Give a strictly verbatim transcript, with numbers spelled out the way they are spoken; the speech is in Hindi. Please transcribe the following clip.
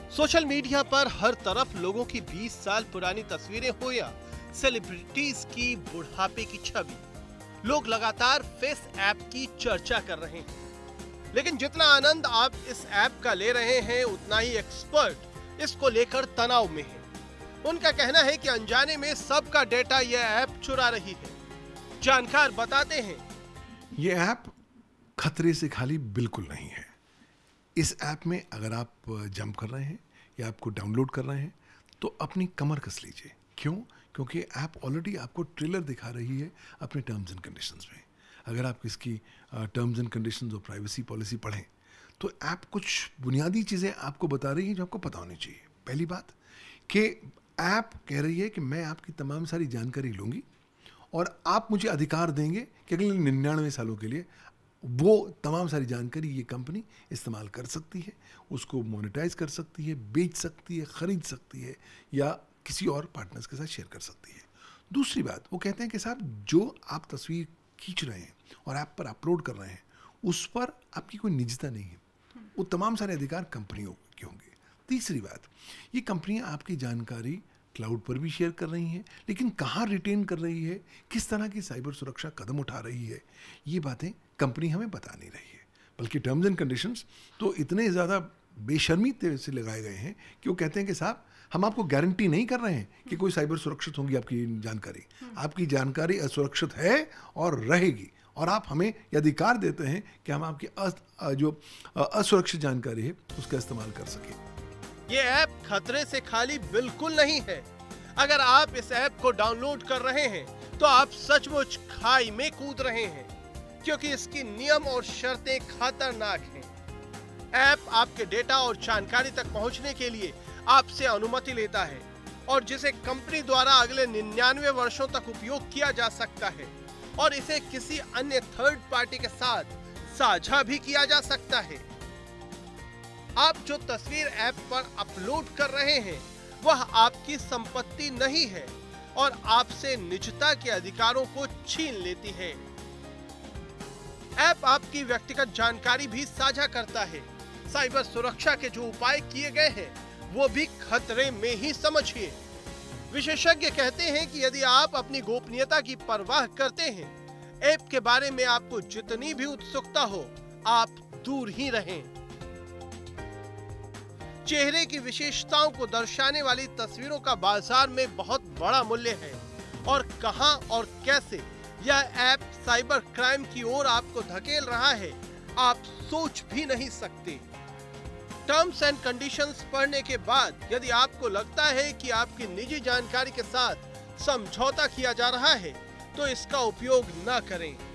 सोशल मीडिया पर हर तरफ लोगों की बीस साल पुरानी तस्वीरें हो या सेलिब्रिटीज की बुढ़ापे की छवि, लोग लगातार फेस ऐप की चर्चा कर रहे हैं। लेकिन जितना आनंद आप इस ऐप का ले रहे हैं, उतना ही एक्सपर्ट इसको लेकर तनाव में हैं। उनका कहना है कि अनजाने में सबका डेटा यह ऐप चुरा रही है। जानकार बताते हैं, ये ऐप खतरे से खाली बिल्कुल नहीं है। इस ऐप में अगर आप जंप कर रहे हैं या आपको डाउनलोड कर रहे हैं तो अपनी कमर कस लीजिए। क्यों? क्योंकि ऐप ऑलरेडी आपको ट्रेलर दिखा रही है अपने टर्म्स एंड कंडीशंस में। अगर आप इसकी टर्म्स एंड कंडीशंस और प्राइवेसी पॉलिसी पढ़ें तो ऐप कुछ बुनियादी चीज़ें आपको बता रही है जो आपको पता होनी चाहिए। पहली बात कि ऐप कह रही है कि मैं आपकी तमाम सारी जानकारी लूँगी और आप मुझे अधिकार देंगे कि अगले निन्यानवे सालों के लिए वो तमाम सारी जानकारी ये कंपनी इस्तेमाल कर सकती है, उसको मोनेटाइज कर सकती है, बेच सकती है, ख़रीद सकती है या किसी और पार्टनर्स के साथ शेयर कर सकती है। दूसरी बात, वो कहते हैं कि साहब जो आप तस्वीर खींच रहे हैं और ऐप पर अपलोड कर रहे हैं उस पर आपकी कोई निजता नहीं है, वो तमाम सारे अधिकार कंपनियों के होंगे। तीसरी बात, ये कंपनियां आपकी जानकारी क्लाउड पर भी शेयर कर रही हैं, लेकिन कहाँ रिटेन कर रही है, किस तरह की साइबर सुरक्षा कदम उठा रही है, ये बातें कंपनी हमें बता नहीं रही है। बल्कि टर्म्स एंड कंडीशंस तो इतने ज़्यादा बेशर्मी से लगाए गए हैं कि वो कहते हैं कि साहब हम आपको गारंटी नहीं कर रहे हैं कि कोई साइबर सुरक्षित होगी आपकी जानकारी। आपकी जानकारी असुरक्षित है और रहेगी, और आप हमें ये अधिकार देते हैं कि हम आपकी अस, जो असुरक्षित जानकारी है उसका इस्तेमाल कर सकें। ये ऐप खतरे से खाली बिल्कुल नहीं है। अगर आप इस ऐप को डाउनलोड कर रहे हैं तो आप सचमुच खाई में कूद रहे हैं, क्योंकि इसकी नियम और शर्तें खतरनाक हैं। ऐप आपके डेटा और जानकारी तक पहुंचने के लिए आपसे अनुमति लेता है और जिसे कंपनी द्वारा अगले निन्यानवे वर्षों तक उपयोग किया जा सकता है, और इसे किसी अन्य थर्ड पार्टी के साथ साझा भी किया जा सकता है। आप जो तस्वीर ऐप पर अपलोड कर रहे हैं वह आपकी संपत्ति नहीं है और आपसे निजता के अधिकारों को छीन लेती है। ऐप आपकी व्यक्तिगत जानकारी भी साझा करता है। साइबर सुरक्षा के जो उपाय किए गए हैं वो भी खतरे में ही समझिए। विशेषज्ञ कहते हैं कि यदि आप अपनी गोपनीयता की परवाह करते हैं, ऐप के बारे में आपको जितनी भी उत्सुकता हो, आप दूर ही रहें। चेहरे की विशेषताओं को दर्शाने वाली तस्वीरों का बाजार में बहुत बड़ा मूल्य है, और कहां और कैसे यह ऐप साइबर क्राइम की ओर आपको धकेल रहा है, आप सोच भी नहीं सकते। टर्म्स एंड कंडीशंस पढ़ने के बाद यदि आपको लगता है कि आपकी निजी जानकारी के साथ समझौता किया जा रहा है तो इसका उपयोग न करें।